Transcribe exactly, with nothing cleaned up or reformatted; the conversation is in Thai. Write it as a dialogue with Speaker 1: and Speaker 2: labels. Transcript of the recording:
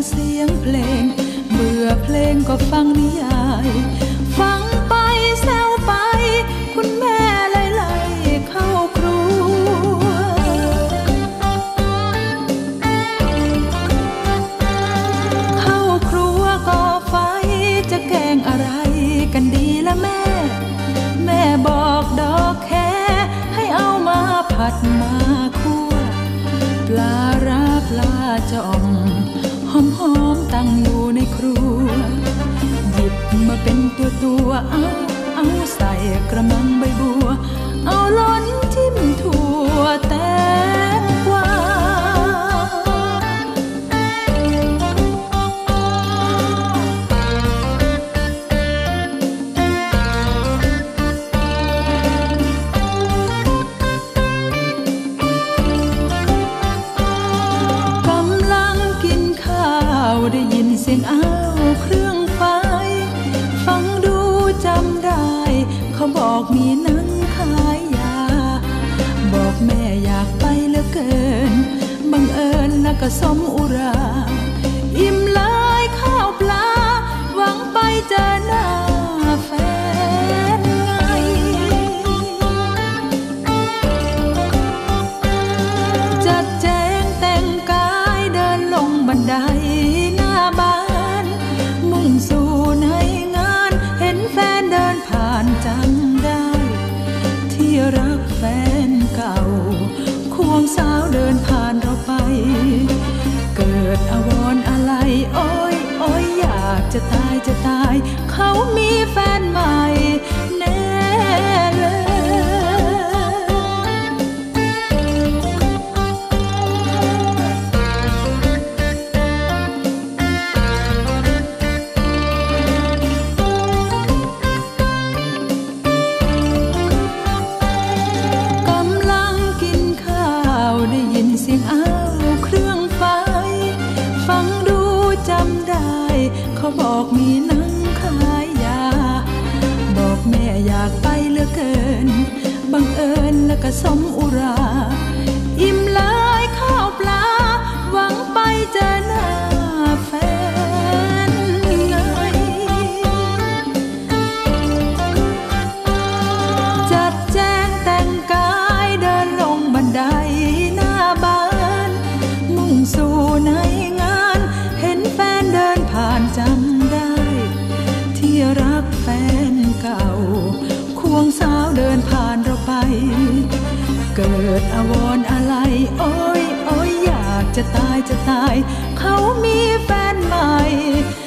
Speaker 1: เสียงเพลงเบื่อเพลงก็ฟังนิยายฟังไปแซวไปคุณแม่ไล่ๆเข้าครัวเข้าครัวก่อไฟจะแกงอะไรกันดีละแม่แม่บอกดอกแค่ให้เอามาผัดมาคั่วปลาร้าปลาจ่อมหอมหอมตั้งอยู่ในครัวหยิบมาเป็นตัวตัวเอาเอาใส่กระมังใบบัวเอาล้นจิ้มถั่วแตงกวากำลังกินข้าวได้ยินเสียงอ้าวเครื่องไฟฟังดูจำได้เขาบอกมีหนังขายยาบอกแม่อยากไปเหลือเกินบังเอิญแล้วก็สมอุราอิ่มเลยข้าวปลาหวังไปเจอหน้าแฟนไงจัดแจงแต่งกายเดินลงบันไดหน้าบ้านมุ่งสู่ในงานเห็นแฟนเดินผ่านจำได้ที่รักแฟนเก่าควงสาวเดินผ่านเราไปเกิดอาวรณ์อะไรโอ้ยโอ้ยอยากจะตายจะตายเขามีแฟนใหม่แน่เลยได้ยินเสียงอ้าวเครื่องไฟฟังดูจำได้เขาบอกมีหนังขายยาบอกแม่อยากไปเหลือเกินบังเอิญแล้วก็สมอุราอิ่มเลยข้าวปลาหวังไปเจอหน้าแฟนไงจัดแจงแต่งกายเดินลงบันไดสู่ในงานเห็นแฟนเดินผ่านจำได้ที่รักแฟนเก่าควงสาวเดินผ่านเราไปเกิดอาวรณ์อะไรโอ้ยโอ้ยอยากจะตายจะตายเขามีแฟนใหม่